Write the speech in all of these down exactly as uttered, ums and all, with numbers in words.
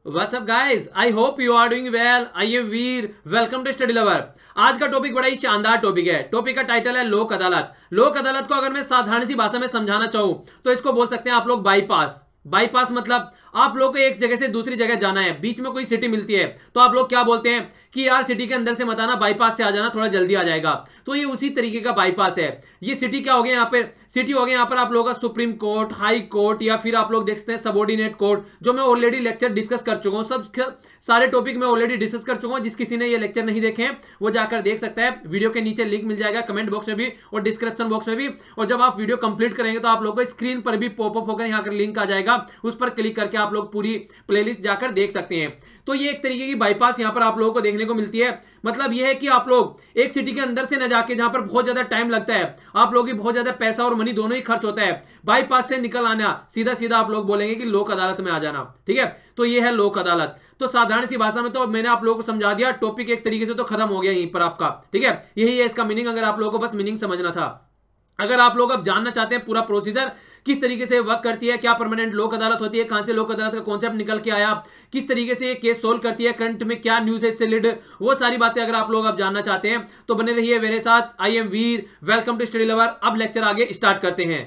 WhatsApp guys, I hope you are doing well. I am Veer, welcome to study lover. आज का topic बड़ा ही शानदार topic है। Topic का टाइटल है लोक अदालत। लोक अदालत को अगर मैं साधारण सी भाषा में समझाना चाहूं तो इसको बोल सकते हैं आप लोग बाईपास। बाईपास मतलब आप लोग को एक जगह से दूसरी जगह जाना है, बीच में कोई सिटी मिलती है तो आप लोग क्या बोलते हैं कि यार सिटी के अंदर से मत आना, बाईपास से आ जाना, थोड़ा जल्दी आ जाएगा। तो ये उसी तरीके का बाईपास है। ये सिटी क्या हो गया, यहाँ पे सिटी हो गया यहाँ पर आप लोगों का सुप्रीम कोर्ट, हाई कोर्ट, या फिर आप लोग देख सकते हैं सबऑर्डिनेट कोर्ट, जो मैं ऑलरेडी लेक्चर डिस्कस कर चुका हूँ। सब सारे टॉपिक मैं ऑलरेडी डिस्कस कर चुका हूँ। जिस किसी ने ये लेक्चर नहीं देखे हैं वो जाकर देख सकता है। वीडियो के नीचे लिंक मिल जाएगा, कमेंट बॉक्स में भी और डिस्क्रिप्शन बॉक्स में भी। और जब आप वीडियो कंप्लीट करेंगे तो आप लोग को स्क्रीन पर भी पॉपअप होकर यहाँ पर लिंक आ जाएगा, उस पर क्लिक करके आप लोग पूरी प्लेलिस्ट जाकर देख सकते हैं। तो ये एक तरीके की बाईपास यहां पर आप लोगों को देखने को मिलती है। मतलब यह है कि आप लोग एक सिटी के अंदर से न जाके, जहां पर बहुत ज्यादा टाइम लगता है, आप लोगों की बहुत ज्यादा पैसा और मनी दोनों ही खर्च होता है, बाईपास से निकल आना, सीधा सीधा आप लोग बोलेंगे कि लोक अदालत में आ जाना। ठीक है, तो यह है लोक अदालत। तो साधारण सी भाषा में तो मैंने आप लोगों को समझा दिया। टॉपिक एक तरीके से तो खत्म हो गया यहीं पर आपका। ठीक है, यही है इसका मीनिंग, अगर आप लोगों को बस मीनिंग समझना था। अगर आप लोग अब जानना चाहते हैं पूरा प्रोसीजर किस तरीके से वर्क करती है, क्या परमानेंट लोक अदालत होती है, कहां से लोक अदालत का कॉन्सेप्ट निकल के आया, किस तरीके से ये केस सोल्व करती है, करंट में क्या न्यूज है इससे रिलेटेड, वो सारी बातें अगर आप लोग अब जानना चाहते हैं तो बने रहिए मेरे साथ। I am Veer, welcome to study lover. अब लेक्चर आगे स्टार्ट करते हैं।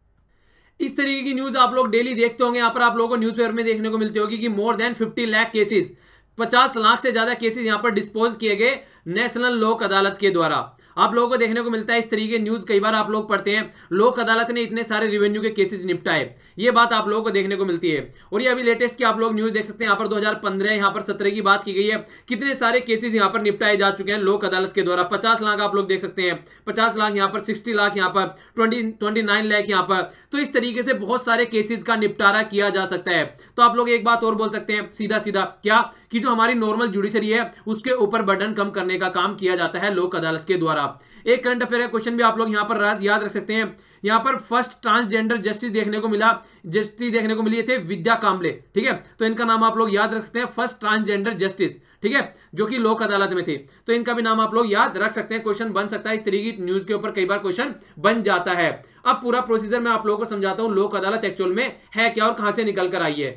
इस तरीके की न्यूज आप लोग डेली देखते होंगे। यहां पर आप लोगों को न्यूज़पेपर में देखने को मिलती होगी कि more than fifty lakh cases, पचास लाख से ज्यादा केसेस यहां पर डिस्पोज किए गए नेशनल लोक अदालत के द्वारा। आप लोगों को देखने को मिलता है इस तरीके की न्यूज। कई बार आप लोग पढ़ते हैं लोक अदालत ने इतने सारे रेवेन्यू के केसेस निपटाए, ये बात आप लोगों को देखने को मिलती है। और ये अभी लेटेस्ट की आप लोग न्यूज देख सकते हैं, यहाँ पर दो हज़ार पंद्रह, यहाँ पर सत्रह की बात की गई है। कितने सारे केसेस यहाँ पर निपटाए जा चुके हैं लोक अदालत के द्वारा। पचास लाख आप लोग देख सकते हैं, पचास लाख यहाँ पर, सिक्सटी लाख यहाँ पर, ट्वेंटी ट्वेंटी नाइन लाख यहाँ पर। तो इस तरीके से बहुत सारे केसेस का निपटारा किया जा सकता है। तो आप लोग एक बात और बोल सकते हैं सीधा सीधा, क्या कि जो हमारी नॉर्मल जुडिशरी है उसके ऊपर बर्डन कम करने का काम किया जाता है लोक अदालत के द्वारा। एक करंट अफेयर का क्वेश्चन भी आप लोग यहां पर याद रख सकते हैं। यहां पर फर्स्ट ट्रांसजेंडर जस्टिस देखने को मिला, जस्टिस देखने को मिली थे विद्या कांबले। ठीक है, तो इनका नाम आप लोग याद रख सकते हैं, फर्स्ट ट्रांसजेंडर जस्टिस। ठीक है, जो कि लोक अदालत में थे, तो इनका भी नाम आप लोग याद रख सकते हैं। क्वेश्चन बन सकता है इस तरीके की न्यूज के ऊपर, कई बार क्वेश्चन बन जाता है। अब पूरा प्रोसीजर मैं आप लोगों को समझाता हूं, लोक अदालत एक्चुअल में है क्या और कहां से निकल कर आई है।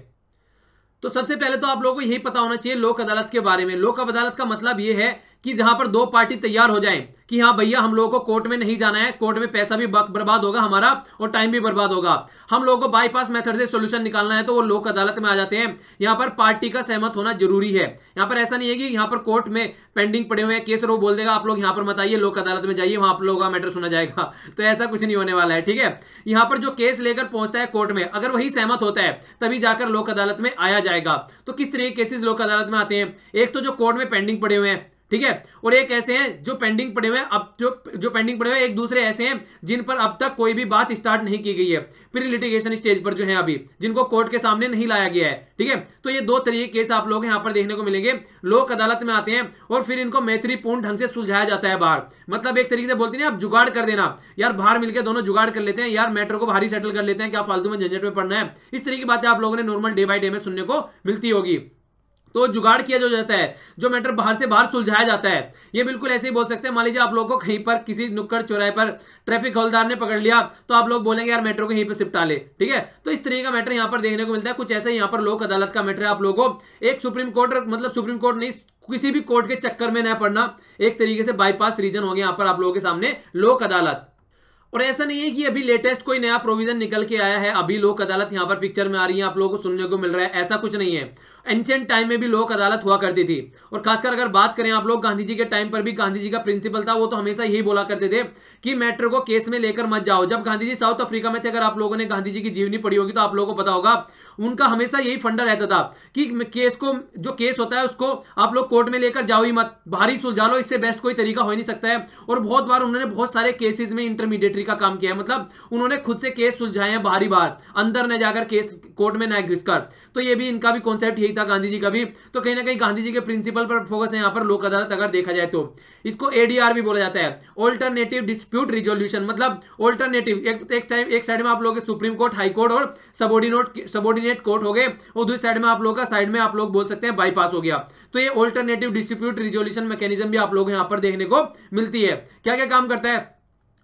तो सबसे पहले तो आप लोगों को यही पता होना चाहिए लोक अदालत के बारे में। लोक अदालत का मतलब यह है कि जहां पर दो पार्टी तैयार हो जाएं कि हाँ भैया हम लोगों को कोर्ट में नहीं जाना है, कोर्ट में पैसा भी बर्बाद होगा हमारा और टाइम भी बर्बाद होगा, हम लोगों को बाईपास मेथड से सॉल्यूशन निकालना है, तो वो लोक अदालत में आ जाते हैं। यहां पर पार्टी का सहमत होना जरूरी है। यहां पर ऐसा नहीं है कि यहां पर कोर्ट में पेंडिंग पड़े हुए हैं केस और वो बोल देगा आप लोग यहां पर मत आइए, लोक अदालत में जाइए, वहां आप लोगों का मैटर सुना जाएगा। तो ऐसा कुछ नहीं होने वाला है। ठीक है, यहां पर जो केस लेकर पहुंचता है कोर्ट में, अगर वही सहमत होता है तभी जाकर लोक अदालत में आया जाएगा। तो किस तरह के केसेस लोक अदालत में आते हैं, एक तो जो कोर्ट में पेंडिंग पड़े हुए हैं, ठीक है, और एक ऐसे हैं जो पेंडिंग पड़े हुए हैं, अब जो जो पेंडिंग पड़े हुए हैं, एक दूसरे ऐसे हैं जिन पर अब तक कोई भी बात स्टार्ट नहीं की गई है, प्री लिटिगेशन स्टेज पर जो है अभी, जिनको कोर्ट के सामने नहीं लाया गया है। ठीक है, तो ये दो तरीके केस आप लोग यहां पर देखने को मिलेंगे, लोक अदालत में आते हैं और फिर इनको मैत्रीपूर्ण ढंग से सुलझाया जाता है बाहर। मतलब एक तरीके से बोलते हैं आप जुगाड़ कर देना, यार बाहर मिलकर दोनों जुगाड़ कर लेते हैं, यार मैटर को बाहर ही सेटल कर लेते हैं, क्या फालतू में झंझट में पड़ना है। इस तरह की बातें आप लोगों ने नॉर्मल डे बाय डे में सुनने को मिलती होगी। तो जुगाड़ किया जो जाता है, जो मैटर बाहर से बाहर सुलझाया जाता है, ये बिल्कुल ऐसे ही बोल सकते हैं। मान लीजिए आप लोगों को कहीं पर किसी नुक्कड़ चौराहे पर ट्रैफिक हवलदार ने पकड़ लिया, तो आप लोग बोलेंगे यार मैटर को यहीं पर सिपटा ले। ठीक है, तो इस तरीके का मैटर यहां पर देखने को मिलता है। कुछ ऐसा ही यहां पर लोक अदालत का मैटर है। आप लोगों को एक सुप्रीम कोर्ट, मतलब सुप्रीम कोर्ट नहीं, किसी भी कोर्ट के चक्कर में न पड़ना, एक तरीके से बाईपास रीजन हो गया यहां पर आप लोगों के सामने लोक अदालत। और ऐसा नहीं है कि अभी लेटेस्ट कोई नया प्रोविजन निकल के आया है, अभी लोक अदालत यहां पर पिक्चर में आ रही है, आप लोगों को सुनने को मिल रहा है, ऐसा कुछ नहीं है। एंशिएंट टाइम में भी लोक अदालत हुआ करती थी। और खासकर अगर बात करें आप लोग गांधी जी के टाइम पर भी, गांधी जी का प्रिंसिपल था, वो तो हमेशा यही बोला करते थे कि मैटर को केस में लेकर मत जाओ। जब गांधी जी साउथ अफ्रीका में थे, अगर आप लोगों ने गांधी जी की जीवनी पढ़ी होगी तो आप लोगों को पता होगा, उनका हमेशा यही फंडा रहता था कि केस को, जो केस होता है उसको आप लोग कोर्ट में लेकर जाओ ही मत, बाहरी सुलझा लो, इससे बेस्ट कोई तरीका हो ही नहीं सकता है। और बहुत बार उन्होंने बहुत सारे केसेस में इंटरमीडिएटरी का काम किया है, मतलब उन्होंने खुद से केस सुलझाए हैं बाहरी बाहर, अंदर न जाकर केस कोर्ट में न घुसकर। तो ये भी इनका भी कॉन्सेप्ट यही था गांधी जी का भी। तो कहीं ना कहीं गांधी जी के प्रिंसिपल पर फोकस है यहां पर लोक अदालत अगर देखा जाए तो। इसको एडीआर भी बोला जाता है, ऑल्टरनेटिव डिस्प्यूट रिजोल्यूशन। मतलब ऑल्टरनेटिव, एक एक टाइम एक साइड में आप लोग सुप्रीम कोर्ट, हाई कोर्ट और सबऑर्डिनेट सबऑर्डिनेट कोर्ट हो गए, और दूसरी साइड में आप लोग का साइड में आप लोग बोल सकते हैं बाईपास हो गया। तो ये ऑल्टरनेटिव डिस्प्यूट रिजोल्यूशन मैकेनिज्म भी आप लोग यहां पर देखने को मिलती है। क्या क्या काम करता है,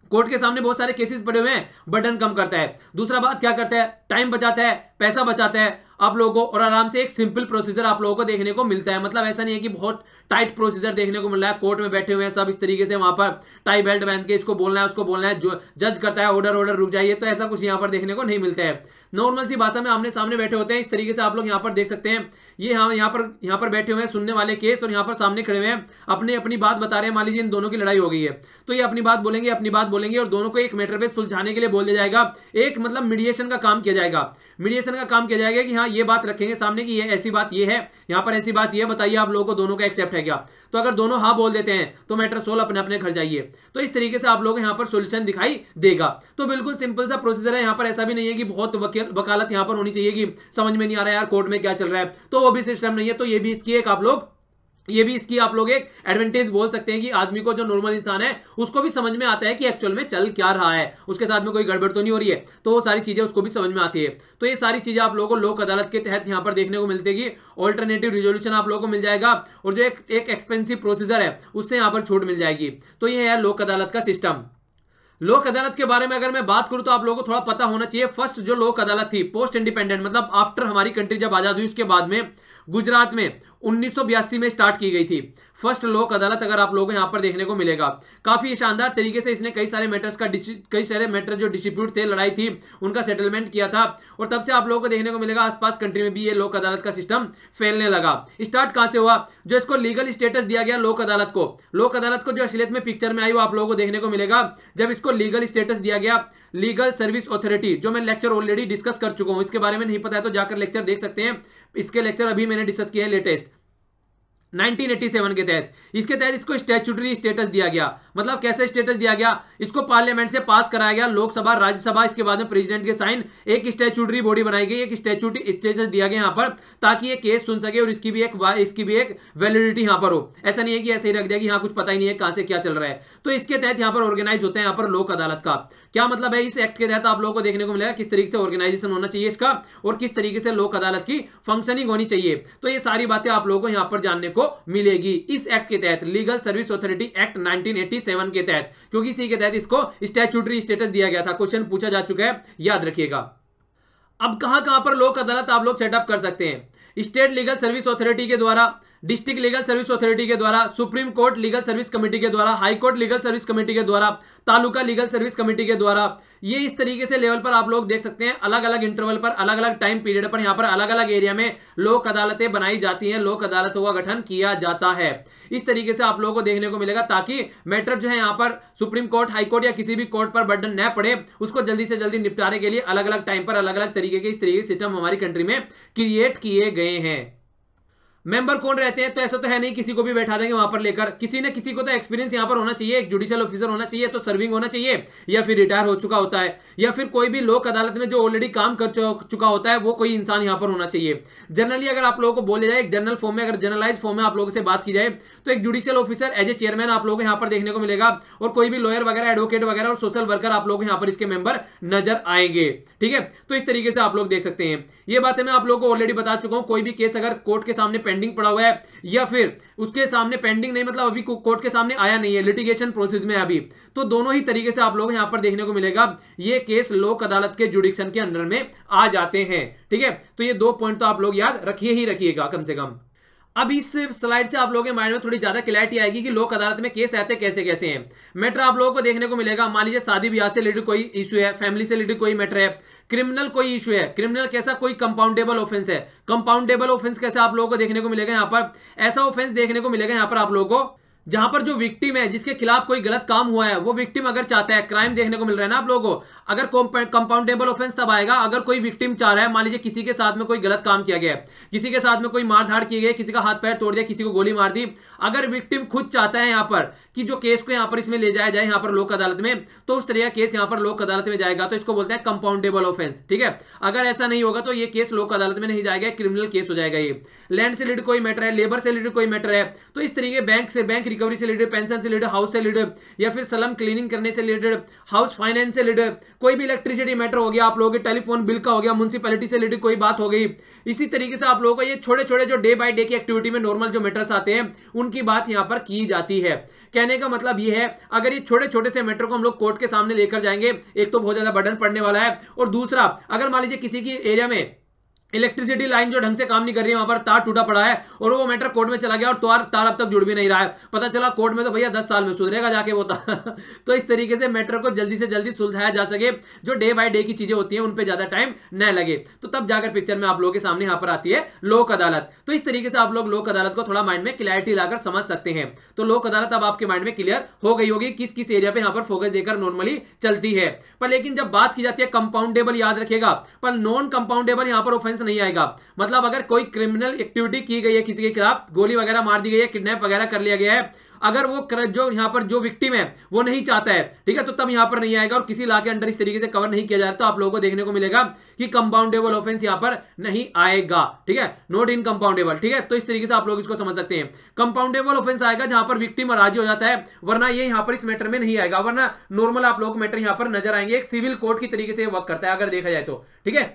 कोर्ट के सामने बहुत सारे केसेस पड़े हुए हैं, बर्डन कम करता है। दूसरा बात क्या करता है, टाइम बचाता है, पैसा बचाता है आप लोगों को, और आराम से एक सिंपल प्रोसीजर आप लोगों को देखने को मिलता है। मतलब ऐसा नहीं है कि बहुत टाइट प्रोसीजर देखने को मिल रहा है, कोर्ट में बैठे हुए हैं सब इस तरीके से, वहां पर टाई बेल्ट बांध के इसको बोलना है उसको बोलना है, जो जज करता है ऑर्डर ऑर्डर रुक जाइए, तो ऐसा कुछ यहाँ पर देखने को नहीं मिलता है। नॉर्मल सी भाषा में आमने सामने बैठे होते हैं, इस तरीके से आप लोग यहाँ पर देख सकते हैं। ये हम यहाँ पर यहाँ पर बैठे हुए हैं सुनने वाले केस, और यहाँ पर सामने खड़े हुए हैं, अपने अपनी बात बता रहे हैं। मान लीजिए इन दोनों की लड़ाई हो गई है, तो ये अपनी बात बोलेंगे अपनी बात बोलेंगे और दोनों को एक मैटर पे सुलझाने के लिए बोल दिया जाएगा। एक मतलब मीडिएशन का काम किया जाएगा, मीडिएशन का काम किया जाएगा कि हाँ ये बात रखेंगे सामने की, ये ऐसी बात ये है, यहाँ पर ऐसी बात ये, बताइए आप लोगों को दोनों का एक्सेप्ट है क्या। तो अगर दोनों हाँ बोल देते हैं तो मैटर सोल्व, अपने अपने घर जाइए। तो इस तरीके से आप लोगों को यहाँ पर सोल्यूशन दिखाई देगा। तो बिल्कुल सिंपल सा प्रोसीजर है। यहाँ पर ऐसा भी नहीं है कि बहुत वकालत यहाँ पर होनी चाहिए कि समझ में नहीं आ रहा है यार कोर्ट में क्या चल रहा है, तो वो भी सिस्टम नहीं है। तो ये भी इसकी एक आप लोग ये भी इसकी आप लोग एक एडवांटेज बोल सकते हैं कि आदमी को, जो नॉर्मल इंसान है, उसको भी समझ में आता है कि एक्चुअल में चल क्या रहा है, उसके साथ में कोई गड़बड़ तो नहीं हो रही है, तो वो सारी चीजें उसको भी समझ में आती है। तो ये सारी चीजें आप लोगों को लोक अदालत के तहत यहाँ पर देखने को मिलती। ऑल्टरनेटिव रिजोल्यूशन आप लोगों को मिल जाएगा, और जो एक, एक एक्सपेंसिव प्रोसीजर है उससे यहाँ पर छूट मिल जाएगी। तो ये है लोक अदालत का सिस्टम। लोक अदालत के बारे में अगर मैं बात करूं तो आप लोगों को थोड़ा पता होना चाहिए। फर्स्ट जो लोक अदालत थी पोस्ट इंडिपेंडेंट, मतलब आफ्टर हमारी कंट्री जब आजाद हुई उसके बाद में गुजरात में उन्नीस सौ बयासी में स्टार्ट की गई थी फर्स्ट लोक अदालत। अगर आप लोगों को यहां पर देखने को मिलेगा, काफी शानदार तरीके से इसने कई सारे मैटर्स का कई सारे मैटर जो डिस्प्यूट थे, लड़ाई थी, उनका सेटलमेंट किया था। और तब से आप लोगों को देखने को मिलेगा आसपास कंट्री में भी ये लोक अदालत का सिस्टम फैलने लगा। स्टार्ट कहां से हुआ, जो इसको लीगल स्टेटस दिया गया लोक अदालत को, लोक अदालत को जो असलियत में पिक्चर में आई वो आप लोगों को देखने को मिलेगा जब इसको लीगल स्टेटस दिया गया लीगल सर्विस अथॉरिटी, जो मैं लेक्चर ऑलरेडी डिस्कस कर चुका हूं। इसके बारे में नहीं पता है तो जाकर लेक्चर देख सकते हैं, इसके लेक्चर अभी मैंने डिस्कस किया है लेटेस्ट नाइनटीन एटी सेवन के तहत। इसके तहत इसको स्टैट्यूटरी स्टेटस दिया गया। मतलब कैसे स्टेटस दिया गया, इसको पार्लियामेंट से पास कराया गया, लोकसभा राज्यसभा, इसके बाद में प्रेसिडेंट के साइन, एक स्टैट्यूटरी बॉडी बनाई गई, एक स्टैट्यूटरी स्टेटस दिया गया यहाँ पर, ताकि ये केस सुन सके और इसकी भी एक इसकी भी एक वैलिडिटी यहाँ पर हो। ऐसा नहीं है कि ऐसे ही रख दिया कि यहाँ कुछ पता ही नहीं है कहां से क्या चल रहा है। तो इसके तहत यहाँ पर ऑर्गेनाइज होते हैं यहाँ पर लोक अदालत का। क्या मतलब है, इस एक्ट के तहत आप लोगों को देखने को मिलेगा किस तरीके से ऑर्गेनाइजेशन होना चाहिए इसका, और किस तरीके से लोक अदालत की फंक्शनिंग होनी चाहिए। तो ये सारी बातें आप लोगों को यहाँ पर जानने को मिलेगी इस एक्ट के तहत, legal service authority act nineteen eighty seven के तहत, क्योंकि इसी के तहत इसको स्टैट्यूटरी स्टेटस दिया गया था। क्वेश्चन पूछा जा चुका है, याद रखिएगा। अब कहां कहां पर लोक अदालत आप लोग सेटअप कर सकते हैं, स्टेट लीगल सर्विस अथॉरिटी के द्वारा, डिस्ट्रिक्ट लीगल सर्विस अथॉरिटी के द्वारा, supreme court legal service committee के द्वारा, high court legal service committee के द्वारा, तालुका लीगल सर्विस कमेटी के द्वारा। ये इस तरीके से लेवल पर आप लोग देख सकते हैं, अलग अलग इंटरवल पर, अलग अलग टाइम पीरियड पर यहाँ पर अलग अलग एरिया में लोक अदालतें बनाई जाती हैं, लोक अदालतों का गठन किया जाता है। इस तरीके से आप लोगों को देखने को मिलेगा, ताकि मैटर जो है यहाँ पर सुप्रीम कोर्ट, हाई कोर्ट या किसी भी कोर्ट पर बर्डन न पड़े, उसको जल्दी से जल्दी निपटाने के लिए अलग अलग टाइम पर अलग अलग तरीके के इस तरीके के सिस्टम हमारी कंट्री में क्रिएट किए गए हैं। मेंबर कौन रहते हैं, तो ऐसा तो है नहीं किसी को भी बैठा देंगे वहां पर लेकर, किसी न किसी को तो एक्सपीरियंस यहां पर होना चाहिए, एक जुडिशियल ऑफिसर होना चाहिए, तो सर्विंग होना चाहिए, या फिर रिटायर हो चुका होता है, या फिर कोई भी लोक अदालत में जो ऑलरेडी काम कर चुका होता है वो कोई इंसान यहां पर होना चाहिए। जनरली अगर आप लोगों को बोले जाए एक जनरल फॉर्म में, अगर जनरलाइज फॉर्म में आप लोगों से बात की जाए, तो एक judicial officer as a chairman आप लोगों को यहां पर देखने को मिलेगा, और कोई भी लॉयर वगैरह, एडवोकेट वगैरह और सोशल वर्कर आप लोग यहां पर इसके मेंबर नजर आएंगे। ठीक है, तो इस तरीके से आप लोग देख सकते हैं। ये बातें मैं आप लोगों को ऑलरेडी बता चुका हूं। कोई भी केस अगर कोर्ट के सामने पेंडिंग पड़ा हुआ है, या फिर उसके सामने पेंडिंग नहीं, मतलब अभी कोर्ट के सामने आया नहीं है, लिटिगेशन प्रोसेस में अभी, तो दोनों ही तरीके से आप लोग यहां पर देखने को मिलेगा ये केस लोक अदालत के जुडिक्शन के अंडर में आ जाते हैं। ठीक है, तो ये दो पॉइंट तो आप लोग याद रखिए ही रखिएगा कम से कम। अब इस स्लाइड से आप लोगों के माइंड में थोड़ी ज्यादा क्लैरिटी आएगी कि लोक अदालत में केस आते कैसे कैसे हैं। मैटर आप लोगों को देखने को मिलेगा, मान लीजिए शादी ब्याह से रिलेटेड कोई इशू है, फैमिली से रिलेटेड कोई मैटर है, क्रिमिनल कोई इशू है, क्रिमिनल कैसा, कोई कंपाउंडेबल ऑफेंस है, कंपाउंडेबल ऑफेंस कैसा आप लोगों को देखने को मिलेगा, यहां पर ऐसा ऑफेंस देखने को मिलेगा यहां पर आप लोगों को जहां पर जो विक्टिम है, जिसके खिलाफ कोई गलत काम हुआ है, वो विक्टिम अगर चाहता है, क्राइम देखने को मिल रहा है ना आप लोगों को, अगर कंपाउंडेबल ऑफेंस तब आएगा अगर कोई विक्टिम चाह रहा है, मान लीजिए किसी के साथ में कोई गलत काम किया गया है, किसी के साथ में कोई मारधाड़ की गई, किसी का हाथ पैर तोड़ दिया, किसी को गोली मार दी, अगर विक्टिम खुद चाहता है यहां पर कि जो केस को यहां पर इसमें ले जाया जाए यहां पर लोक अदालत में, तो उस तरह का केस यहां पर लोक अदालत में जाएगा, तो इसको बोलते हैं कंपाउंडेबल ऑफेंस। ठीक है, अगर ऐसा नहीं होगा तो ये केस लोक अदालत में नहीं जाएगा, क्रिमिनल केस हो जाएगा। ये लैंड से रिलेटेड कोई मैटर है, लेबर से रिलेटेड कोई मैटर है, तो इस तरीके बैंक से, बैंक रिकवरी से रिलेटेड, पेंशन से रिलेटेड, हाउस से रिलेटेड, या फिर सलम क्लीनिंग करने से रिलेटेड, हाउस फाइनेंस से रिलेटेड, कोई भी इलेक्ट्रिसिटी मैटर हो गया, आप लोगों के टेलीफोन बिल का हो गया, म्युनिसिपैलिटी से रिलेटेड कोई बात हो गई, इसी तरीके से आप लोगों को ये छोटे छोटे जो डे बाय डे की एक्टिविटी में नॉर्मल जो मैटर्स आते हैं उनकी बात यहां पर की जाती है। कहने का मतलब ये है, अगर ये छोटे छोटे से मैटर को हम लोग कोर्ट के सामने लेकर जाएंगे, एक तो बहुत ज्यादा बर्डन पड़ने वाला है, और दूसरा अगर मान लीजिए किसी की एरिया में इलेक्ट्रिसिटी लाइन जो ढंग से काम नहीं कर रही है, वहां पर तार टूटा पड़ा है और वो मैटर कोर्ट में चला गया और तार तार अब तक जुड़ भी नहीं रहा है, पता चला कोर्ट में तो भैया दस साल में सुधरेगा जाके वो तार तो इस तरीके से मैटर को जल्दी से जल्दी सुलझाया जा सके, जो डे बाय डे की चीजें होती हैं उन पे ज्यादा टाइम न लगे, तो तब जाकर पिक्चर में आप लोगों के सामने यहां पर आती है लोक अदालत। तो इस तरीके से आप लोग लोक अदालत को थोड़ा माइंड में क्लैरिटी लाकर समझ सकते हैं। तो लोक अदालत अब आपके माइंड में क्लियर हो गई होगी किस किस एरिया पे यहां पर फोकस देकर नॉर्मली चलती है। पर लेकिन जब बात की जाती है कंपाउंडेबल, याद रखिएगा, पर नॉन कंपाउंडेबल यहां पर ऑफेंस नहीं आएगा। मतलब अगर कोई क्रिमिनल एक्टिविटी की गई है, किसी के खिलाफ गोली वगैरह मार दी गई है, किडनैप वगैरह कर लिया गया है, अगर वो जो यहां पर जो विक्टिम है वो नहीं चाहता है, ठीक है, तो तब यहां पर नहीं आएगा और किसी लॉ के अंडर इस तरीके से कवर नहीं किया जा रहा, तो आप लोगों को देखने को मिलेगा कि कंपाउंडेबल ऑफेंस यहां पर नहीं आएगा, ठीक है, नॉट इन कंपाउंडेबल, ठीक है। तो इस तरीके से आप लोग इसको समझ सकते हैं। कंपाउंडेबल ऑफेंस आएगा जहां पर विक्टिम राजी हो जाता है, वरना ये यहां पर इस मैटर में नहीं आएगा, वरना नॉर्मल आप लोग मैटर यहां पर नजर आएंगे। एक सिविल कोर्ट की तरीके से वर्क करता है अगर देखा जाए तो, ठीक है।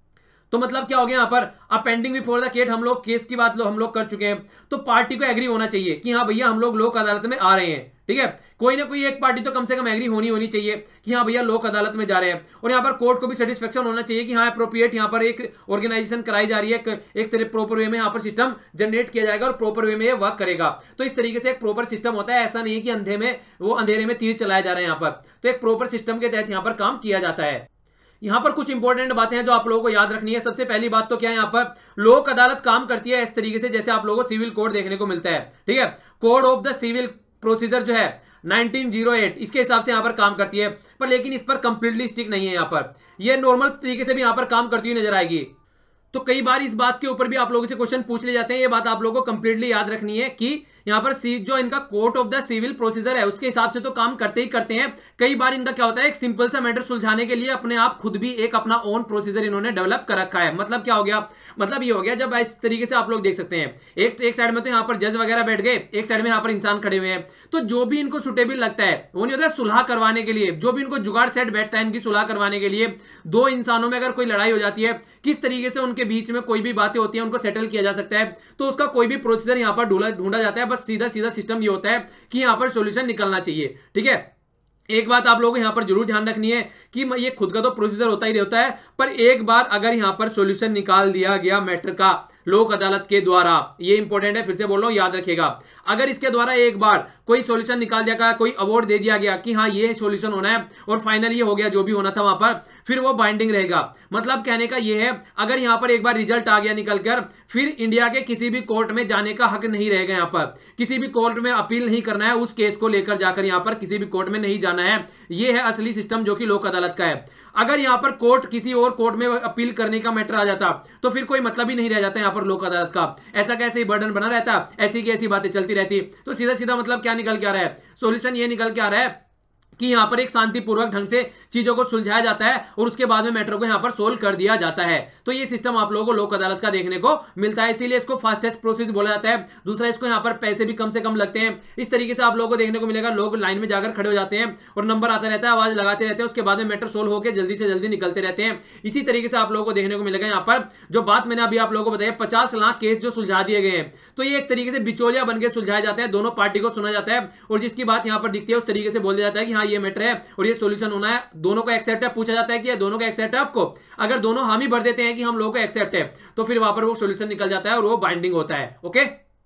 तो मतलब क्या हो गया यहां पर, अब पेंडिंग बिफोर द केस हम लोग केस की बात लो हम लोग कर चुके हैं, तो पार्टी को एग्री होना चाहिए कि हाँ भैया हम लोग लोक अदालत में आ रहे हैं, ठीक है। कोई ना कोई एक पार्टी तो कम से कम एग्री होनी होनी चाहिए कि हाँ भैया लोक अदालत में जा रहे हैं, और यहाँ पर कोर्ट को भी सेटिस्फेक्शन होना चाहिए कि हाँ अप्रोप्रिएट यहाँ पर एक ऑर्गेनाइजेशन कराई जा रही है, एक तरह प्रॉपर वे में यहाँ पर सिस्टम जनरेट किया जाएगा और प्रॉपर वे में ये वर्क करेगा। तो इस तरीके से एक प्रॉपर सिस्टम होता है, ऐसा नहीं है कि अंधे में वो अंधेरे में तीर चलाए जा रहे हैं यहाँ पर, तो एक प्रॉपर सिस्टम के तहत यहाँ पर काम किया जाता है। यहां पर कुछ इंपॉर्टेंट बातें हैं जो आप लोगों को याद रखनी है। सबसे पहली बात तो क्या है, यहां पर लोक अदालत काम करती है इस तरीके से जैसे आप लोगों को सिविल कोड देखने को मिलता है, ठीक है। Code of the civil procedure जो है नाइनटीन ओ एट, इसके हिसाब से यहां पर काम करती है, पर लेकिन इस पर कंप्लीटली स्टिक नहीं है। यहां पर यह नॉर्मल तरीके से भी यहां पर काम करती हुई नजर आएगी। तो कई बार इस बात के ऊपर भी आप लोगों से क्वेश्चन पूछ ले जाते हैं, ये बात आप लोगों को कंप्लीटली याद रखनी है कि यहां पर सी जो इनका court of the civil procedure है उसके हिसाब से तो काम करते ही करते हैं। कई बार इनका क्या होता है, एक सिंपल सा मैटर सुलझाने के लिए अपने आप खुद भी एक अपना ओन प्रोसीजर इन्होंने डेवलप कर रखा है। मतलब क्या हो गया, मतलब ये हो गया जब इस तरीके से आप लोग देख सकते हैं, एक एक साइड में तो यहाँ पर जज वगैरह बैठ गए, एक साइड में यहाँ पर इंसान खड़े हुए हैं, तो जो भी इनको सुटेबल लगता है वो नहीं होता है सुलह करवाने के लिए, जो भी इनको जुगाड़ सेट बैठता है इनकी सुलह करवाने के लिए, दो इंसानों में अगर कोई लड़ाई हो जाती है, किस तरीके से उनके बीच में कोई भी बातें होती हैं उनको सेटल किया जा सकता है, तो उसका कोई भी प्रोसीजर यहाँ पर ढूंढा ढूंढा जाता है। बस सीधा सीधा सिस्टम ये होता है कि यहाँ पर सॉल्यूशन निकलना चाहिए, ठीक है। एक बात आप लोगों को यहां पर जरूर ध्यान रखनी है कि ये खुद का तो प्रोसीजर होता ही रहता है, पर एक बार अगर यहां पर सॉल्यूशन निकाल दिया गया मैटर का लोक अदालत के द्वारा, ये इंपॉर्टेंट है, फिर से बोल रहा हूं याद रखिएगा, अगर इसके द्वारा एक बार कोई सॉल्यूशन निकाल दिया गया, कोई अवार्ड दे दिया गया कि हाँ ये सॉल्यूशन होना है और फाइनल ये हो गया जो भी होना था वहां पर, फिर वो बाइंडिंग रहेगा। मतलब कहने का ये है, अगर यहां पर एक बार रिजल्ट आ गया निकलकर, फिर इंडिया के किसी भी कोर्ट में जाने का हक नहीं रहेगा, यहां पर किसी भी कोर्ट में अपील नहीं करना है, उस केस को लेकर जाकर यहां पर किसी भी कोर्ट में नहीं जाना है। यह है असली सिस्टम जो कि लोक अदालत का है। अगर यहां पर कोर्ट किसी और कोर्ट में अपील करने का मैटर आ जाता तो फिर कोई मतलब ही नहीं रह जाता यहां पर लोक अदालत का, ऐसा कैसे ही बर्डन बना रहता, ऐसी की ऐसी बातें चलती रहती। तो सीधा सीधा मतलब क्या निकल के आ रहा है, सॉल्यूशन ये निकल के आ रहा है कि यहां पर एक शांतिपूर्वक ढंग से चीजों को सुलझाया जाता है और उसके बाद में मैटर को यहां पर सोल्व कर दिया जाता है। तो ये सिस्टम आप लोगों को लोक अदालत का देखने को मिलता है, इसीलिए इसको फास्टेस्ट प्रोसेस बोला जाता है। दूसरा, इसको यहां पर पैसे भी कम से कम लगते हैं। इस तरीके से आप लोगों को देखने को मिलेगा, लोग लाइन में जाकर खड़े हो जाते हैं और नंबर आता रहता है, आवाज लगाते रहते हैं, उसके बाद में मैटर सोल्व होकर जल्दी से जल्दी निकलते रहते हैं। इसी तरीके से आप लोगों को देखने को मिलेगा यहां पर जो बात मैंने अभी आप लोगों को बताया, पचास लाख केस जो सुलझा दिए गए हैं, तो ये एक तरीके से बिचौलिया बनकर सुलझाए जाते हैं, दोनों पार्टी को सुना जाता है और जिसकी बात यहां पर दिखती है उस तरीके से बोल दिया जाता है कि हाँ ये मैटर है और ये सॉल्यूशन होना है, दोनों को एक्सेप्ट है। पूछा जाता है कि ये दोनों को एक्सेप्ट है आपको, अगर दोनों हामी भर देते हैं कि हम लोगों को एक्सेप्ट है, तो फिर वहां पर वो सॉल्यूशन निकल जाता है और वो बाइंडिंग होता है। ओके,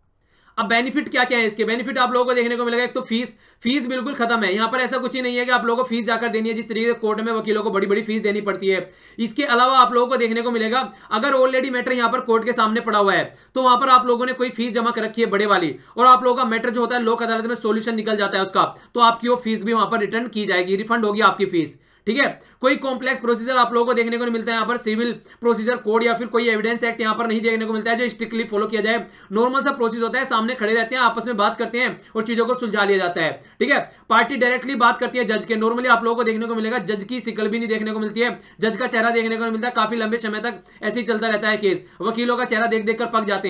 अब बेनिफिट क्या क्या है इसके, बेनिफिट आप लोगों को देखने को मिलेगा। एक तो फीस, फीस बिल्कुल खत्म है, यहां पर ऐसा कुछ ही नहीं है कि आप लोगों को फीस जाकर देनी है, जिस तरीके से कोर्ट में वकीलों को बड़ी बड़ी फीस देनी पड़ती है। इसके अलावा आप लोगों को देखने को मिलेगा, अगर ऑलरेडी मैटर यहां पर कोर्ट के सामने पड़ा हुआ है तो वहां पर आप लोगों ने कोई फीस जमा कर रखी है बड़े वाली, और आप लोगों का मैटर जो होता है लोक अदालत में सॉल्यूशन निकल जाता है उसका, तो आपकी वो फीस भी वहां पर रिटर्न की जाएगी, रिफंड होगी आपकी फीस, ठीक है। कोई कॉम्प्लेक्स प्रोसीजर आप लोगों को देखने को नहीं मिलता है यहां पर, सिविल प्रोसीजर कोड या फिर कोई एविडेंस एक्ट यहां पर नहीं देखने को मिलता है जो स्ट्रिक्टली फॉलो किया जाए। नॉर्मल सा प्रोसेस होता है, सामने खड़े रहते हैं, आपस में बात करते हैं और चीजों को सुलझा लिया जाता है, ठीक है। पार्टी डायरेक्टली बात करती है जज के, नॉर्मली आप लोगों को देखने को मिलेगा जज की शिकल भी नहीं देखने को मिलती है, जज का चेहरा देखने को नहीं मिलता है, काफी लंबे समय तक ऐसे ही चलता रहता है केस, वकीलों का चेहरा देख देख कर पक जाते हैं।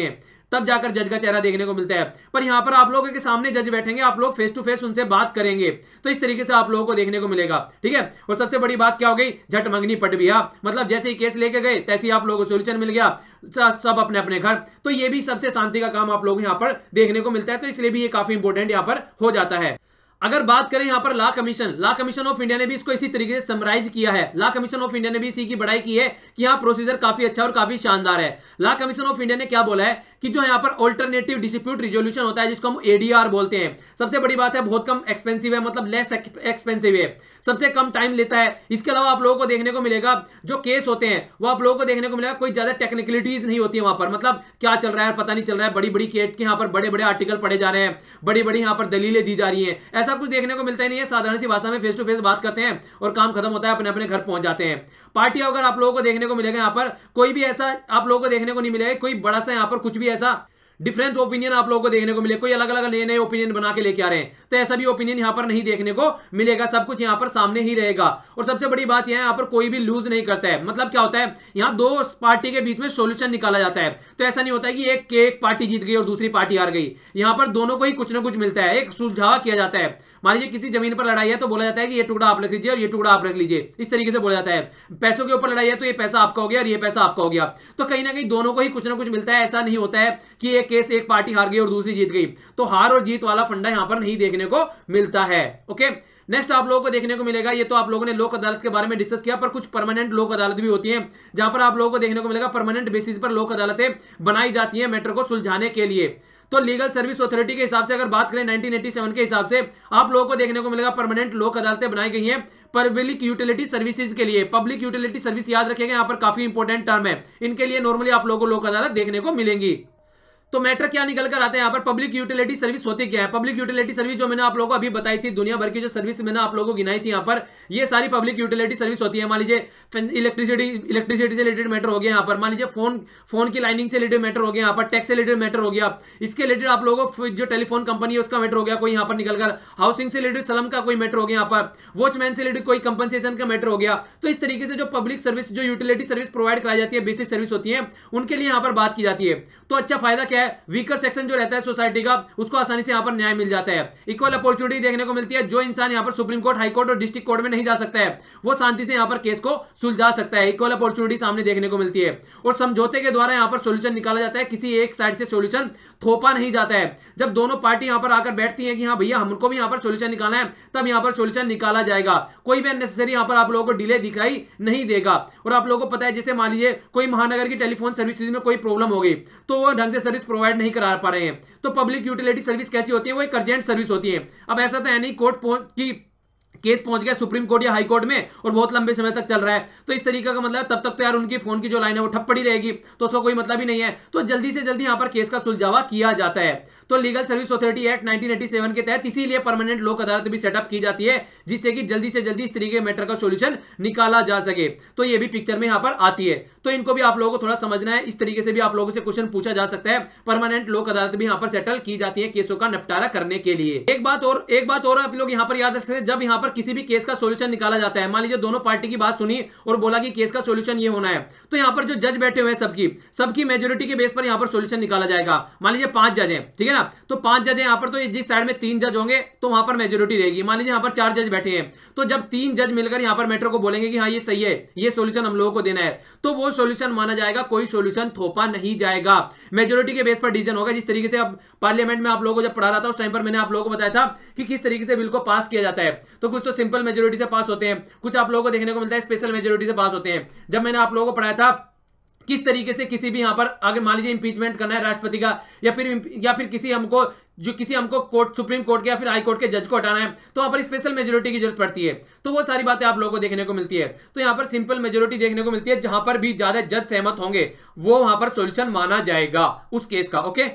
तब जाकर जज का चेहरा देखने को मिलता है। पर यहां पर आप लोगों के सामने जज बैठेंगे, आप लोग फेस टू फेस उनसे बात करेंगे, तो इस तरीके से आप लोगों को देखने को मिलेगा। ठीक है, और सबसे बड़ी बात क्या हो गई, झट मंगनी पट बिया, मतलब जैसे ही केस लेके गए तैसे ही आप लोगों को सोल्यूशन मिल गया, सब अपने अपने घर। तो ये भी सबसे शांति का काम आप लोग यहां पर देखने को मिलता है, तो इसलिए भी ये काफी इंपॉर्टेंट यहां पर हो जाता है। अगर बात करें यहां पर law commission, law commission of India ने भी इसको इसी तरीके से समराइज किया है। लॉ कमीशन ऑफ इंडिया ने भी इसी की बड़ाई की है कि यहां प्रोसीजर काफी अच्छा और काफी शानदार है। लॉ कमीशन ऑफ इंडिया ने क्या बोला है कि जो यहां पर ऑल्टरनेटिव डिस्प्यूट रिजोल्यूशन होता है, जिसको हम एडीआर बोलते हैं, सबसे बड़ी बात है बहुत कम एक्सपेंसिव है, मतलब लेस एक्सपेंसिव है, सबसे कम टाइम लेता है। इसके अलावा आप लोगों को देखने को मिलेगा जो केस होते हैं वो आप लोगों को देखने को मिलेगा कोई ज्यादा टेक्निकलिटीज नहीं होती है वहां पर, मतलब क्या चल रहा है पता नहीं चल रहा है, बड़ी बड़ी केट के यहां पर बड़े बड़े आर्टिकल पढ़े जा रहे हैं, बड़ी बड़ी यहां पर दलीलें दी जा रही हैं, ऐसा कुछ देखने को मिलता ही नहीं है। साधारण सी भाषा में फेस टू फेस बात करते हैं और काम खत्म होता है, अपने अपने घर पहुंच जाते हैं। पार्टी अगर आप लोगों को देखने को मिलेगा यहां पर कोई भी ऐसा आप लोगों को देखने को नहीं मिलेगा, कोई बड़ा सा यहां पर कुछ भी ऐसा डिफरेंट ओपिनियन आप लोगों को देखने को मिले, कोई अलग अलग नए नए ओपिनियन बना के लेके आ रहे हैं, तो ऐसा भी ओपिनियन यहां पर नहीं देखने को मिलेगा, सब कुछ यहां पर सामने ही रहेगा। और सबसे बड़ी बात यह है यहां पर कोई भी लूज नहीं करता है, मतलब क्या होता है यहां दो पार्टी के बीच में सॉल्यूशन निकाला जाता है, तो ऐसा नहीं होता है कि एक एक पार्टी जीत गई और दूसरी पार्टी हार गई, यहां पर दोनों को ही कुछ ना कुछ मिलता है, एक सुलझाव किया जाता है। मान लीजिए किसी जमीन पर लड़ाई है तो बोला जाता है कि ये टुकड़ा आप रख लीजिए और ये टुकड़ा आप रख लीजिए, इस तरीके से बोला जाता है। पैसों के ऊपर लड़ाई है तो ये पैसा आपका हो गया और ये पैसा आपका हो गया, तो कहीं ना कहीं दोनों को ही कुछ ना कुछ मिलता है। ऐसा नहीं होता है कि एक केस एक पार्टी हार गई और दूसरी जीत गई, तो हार और जीत वाला फंडा यहां पर नहीं देखने को मिलता है। ओके, नेक्स्ट आप लोगों को देखने को मिलेगा, ये तो आप लोगों ने लोक अदालत के बारे में डिस्कस किया, पर कुछ परमानेंट लोक अदालत भी होती हैं जहां पर आप लोगों को देखने को मिलेगा परमानेंट बेसिस पर लोक अदालतें बनाई जाती हैं मैटर को सुलझाने के लिए। तो लीगल सर्विस अथॉरिटी के हिसाब से अगर बात करें नाइनटीन एटी सेवन के हिसाब से आप लोगों को देखने को मिलेगा परमानेंट लोक अदालतें बनाई गई हैं पब्लिक यूटिलिटी सर्विसेज के लिए। पब्लिक यूटिलिटी सर्विस याद रखिएगा, यहां पर काफी इंपॉर्टेंट टर्म है, इनके लिए नॉर्मली आप लोगों को लोक अदालत देखने को मिलेंगी। तो मैटर क्या निकल कर आते हैं यहां पर, पब्लिक यूटिलिटी सर्विस होती क्या है। पब्लिक यूटिलिटी सर्विस जो मैंने आप लोगों को अभी बताई थी, दुनिया भर की जो सर्विस मैंने आप लोगों को गिनाई थी यहां पर, ये सारी पब्लिक यूटिलिटी सर्विस होती है। मान लीजिए इलेक्ट्रिसिटी इलेक्ट्रिसिटी से रिलेटेड मैटर हो गया यहाँ पर, मान लीजिए फोन फोन की लाइनिंग से रिलेटेड मैटर हो गया यहाँ पर, टैक्स से रिलेटेड मैटर हो गया, इसके रिलेटेड आप लोगों को जो टेलीफोन कंपनी है उसका मैटर हो गया कोई यहाँ पर निकलकर, हाउसिंग से रिलेटेड सलम का कोई मैटर हो गया यहाँ पर, वॉचमैन से रिलेटेड कोई कंपनसेशन का मैटर हो गया। तो इस तरीके से जो पब्लिक सर्विस जो यूटिलिटी सर्विस प्रोवाइड कराई जाती है, बेसिक सर्विस होती है, उनके लिए यहाँ पर बात की जाती है। तो अच्छा फायदा क्या है, वीकर सेक्शन जो रहता है सोसाइटी का उसको आसानी से यहाँ पर न्याय मिल जाता है, इक्वल अपॉर्चुनिटी देखने को मिलती है। जो इंसान यहाँ पर सुप्रीम कोर्ट, हाई कोर्ट और डिस्ट्रिक्ट कोर्ट में नहीं जा सकता है वो शांति से यहाँ पर केस को सुलझा सकता है, इक्वल अपॉर्चुनिटी सामने देखने को मिलती है। और समझौते के द्वारा यहाँ पर सोल्यूशन निकाला जाता है, किसी एक साइड से सोल्यूशन थोपा नहीं जाता है। जब दोनों पार्टी यहां पर आकर बैठती हैं कि हाँ भैया हमको भी यहां पर सॉल्यूशन निकालना है, तब यहां पर सॉल्यूशन निकाला जाएगा, कोई भी अननेसेसरी यहां पर आप लोगों को डिले दिखाई नहीं देगा। और आप लोगों को पता है जैसे मान लीजिए कोई महानगर की टेलीफोन सर्विसेज में कोई प्रॉब्लम हो गई तो वो ढंग से सर्विस प्रोवाइड नहीं करा पा रहे हैं, तो पब्लिक यूटिलिटी सर्विस कैसी होती है, वो एक अर्जेंट सर्विस होती है। अब ऐसा तो है नहीं कोर्ट की केस पहुंच गया सुप्रीम कोर्ट या हाई कोर्ट में और बहुत लंबे समय तक चल रहा है, तो इस तरीके का मतलब तब तक तो यार उनकी फोन की जो लाइन है वो ठप पड़ी रहेगी, तो उसका कोई मतलब ही नहीं है। तो जल्दी से जल्दी यहां पर केस का सुलझावा किया जाता है। तो legal service authority act nineteen eighty seven के तहत इसीलिए परमानेंट लोक अदालत भी सेटअप की जाती है, जिससे कि जल्दी से जल्दी इस तरीके मैटर का सॉल्यूशन निकाला जा सके। तो ये भी पिक्चर में यहां पर आती है, तो इनको भी आप लोगों को थोड़ा समझना है। इस तरीके से भी आप लोगों से क्वेश्चन पूछा जा सकता है। परमानेंट लोक अदालत भी यहां पर सेटल की जाती है केसों का निपटारा करने के लिए। एक बात और एक बात और आप लोग यहां पर याद रख सकते हैं, जब यहां पर किसी भी केस का सॉल्यूशन निकाला जाता है, मान लीजिए दोनों पार्टी की बात सुनी और बोला कि केस का सॉल्यूशन ये होना है, तो यहां पर जो जज बैठे हुए हैं सबकी सबकी मेजोरिटी के बेस पर यहां पर सॉल्यूशन निकाला जाएगा। मान लीजिए पांच जज हैं, ठीक है ना, तो पांच जज हैं यहां पर, तो जिस साइड में तीन जज होंगे तो वहां पर मेजोरिटी रहेगी। मान लीजिए यहां पर चार जज बैठे हैं, तो जब तीन जज मिलकर यहां पर मैटर को बोलेंगे कि हाँ ये सही है, ये सॉल्यूशन हम लोगों को देना है, तो वो सॉल्यूशन माना जाएगा, कोई सॉल्यूशन थोपा नहीं जाएगा, मेजोरिटी के बेस पर डिसीजन होगा। जिस तरीके से अब पार्लियामेंट में आप लोगों को जब पढ़ा रहा था उस टाइम पर मैंने आप लोगों को बताया था कि किस तरीके से बिल को पास किया जाता है, तो कुछ तो सिंपल मेजोरिटी से पास होते हैं, कुछ आप लोगों को देखने को मिलता है स्पेशल मेजोरिटी से पास होते हैं। जब मैंने आप लोगों को पढ़ाया था किस तरीके से किसी भी यहां पर अगर मान लीजिए इंपीचमेंट करना है राष्ट्रपति का, या फिर या फिर किसी हमको जो किसी हमको कोर्ट सुप्रीम कोर्ट के या फिर हाई कोर्ट के जज को हटाना है, तो वहां पर स्पेशल मेजोरिटी की जरूरत पड़ती है। तो वो सारी बातें आप लोगों को देखने को मिलती है। तो यहां पर सिंपल मेजोरिटी देखने को मिलती है, जहां पर भी ज्यादा जज सहमत होंगे वो वहां पर सॉल्यूशन माना जाएगा उस केस का। ओके,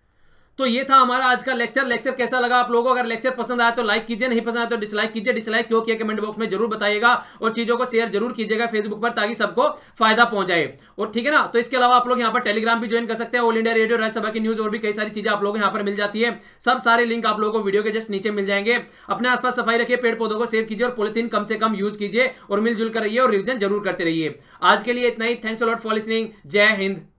तो ये था हमारा आज का लेक्चर। लेक्चर कैसा लगा आप लोगों को? अगर लेक्चर पसंद आया तो लाइक कीजिए, नहीं पसंद आया तो डिसलाइक कीजिए। डिसलाइक क्यों किया कमेंट बॉक्स में जरूर बताइएगा, और चीजों को शेयर जरूर कीजिएगा फेसबुक पर, ताकि सबको फायदा पहुंच जाए। और ठीक है ना, तो इसके अलावा आप लोग यहाँ पर टेलीग्राम भी ज्वाइन कर सकते हैं। ऑल इंडिया रेडियो राज्यसभा की न्यूज और भी कई सारी चीजें आप लोग यहाँ पर मिल जाती है। सब सारे लिंक आप लोगों को वीडियो के जस्ट नीचे मिल जाएंगे। अपने आसपास सफाई रखिए, पेड़ पौधों को सेव कीजिए और पॉलिथीन कम से कम यूज कीजिए, और मिलजुल कर रहिए और रिविजन जरूर करते रहिए। आज के लिए इतना ही। Thanks a lot for listening. जय हिंद।